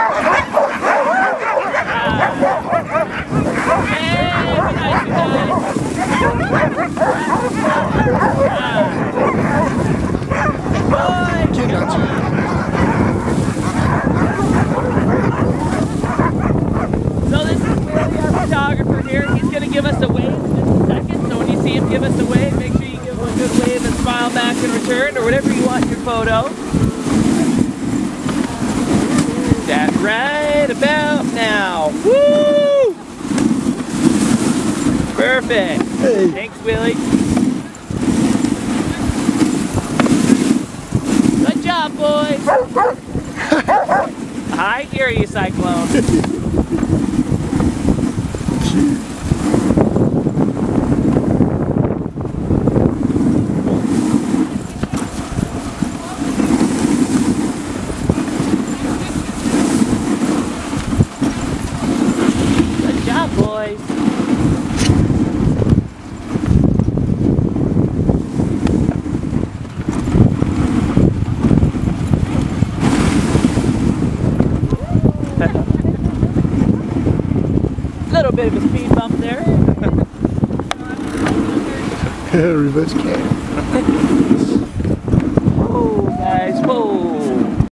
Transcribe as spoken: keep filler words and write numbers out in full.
So this is Willie, our photographer here. He's going to give us a wave in just a second. So when you see him give us a wave, make sure you give him a good wave and smile back in return, or whatever you want in your photo. That's right about now. Woo! Perfect. Hey. Thanks, Willie. Good job, boys. I hear you, Cyclone. Good job, boys. Little bit of a speed bump there. Reverse cam. Whoa, guys, whoa.